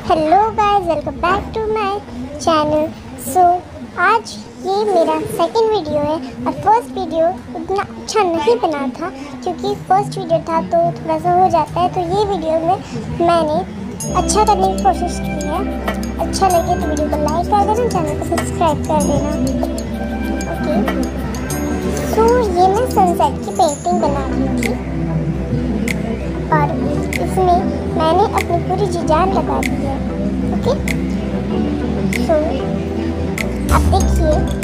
Hello guys, welcome back to my channel. So आज ये मेरा सेकंड वीडियो है और फर्स्ट वीडियो उतना अच्छा नहीं बना था क्योंकि फर्स्ट वीडियो था तो थोड़ा सा हो जाता है। तो ये वीडियो में मैंने अच्छा करने की कोशिश की है। अच्छा लगे तो वीडियो को लाइक कर देना, चैनल को सब्सक्राइब कर देना। ओके, सो ये मैं सनसेट की पेंटिंग बना रही थी और इसमें मैंने अपनी पूरी जी जान लगा दी है। ओके, सो आप देखिए।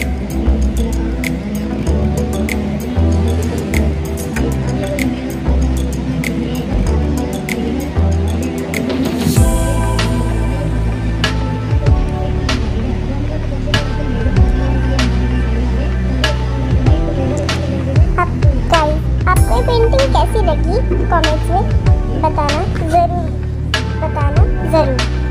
आपको ये पेंटिंग कैसी लगी कमेंट्स में बताना ज़रूर।